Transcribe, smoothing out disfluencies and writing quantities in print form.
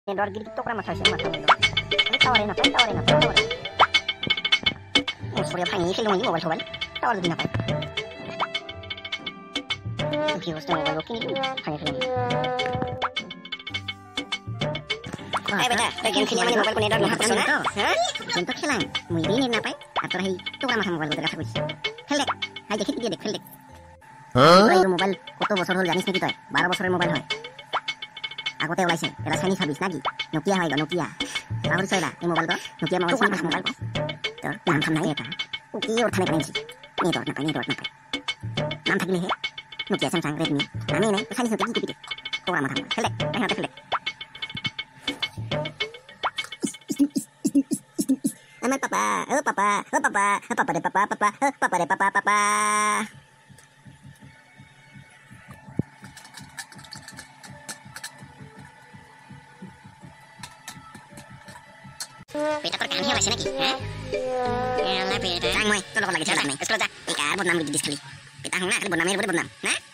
Edward gitu tuh kan masa sih masa dulu. Ini tawarin apa? Tawarin. Surya Pani film ini mobile sobat. Tawarin apa? Viewers tuh mobile looking itu Pani film. Beta, bagian sini mana mobile punya Edward mahal persona? Hah? Bentuk hilang. Mau ini apa? Atau hai tuh kan masa mobile udah kasih. Helek, hai দেখি দিয়ে দেখ helek. এই mobile কত বছর হল জানিস নাকি তুই 12 বছরের মোবাইল হয় আগতে ওলাইছে এটা চাইনিজ সার্ভিস নাকি নোকিয়া হয় নোকিয়া পাহৰি চলা এই মোবাইলটো নোকিয়া মোবাইল তোৰ নাম খাম নাই এটা কি অৰ্থ নাই কানিছি নেটৱৰ্ক নাপায় নাম থাকিলেহে নোকিয়া স্যামসাং ৰেডমি নামেই নাই চাইনিজ নোকিয়া কি কবি তোৰ মাথা খেলে বাহিৰতে খেলে আমাৰ papa Beta terkami apa sih lagi? Hah? Ya lah beta. Sang moy, tu lo lagi jalan nih. Sekolah dah. Ika buat nama di sekali. Beta hang nak buat nama, Nah?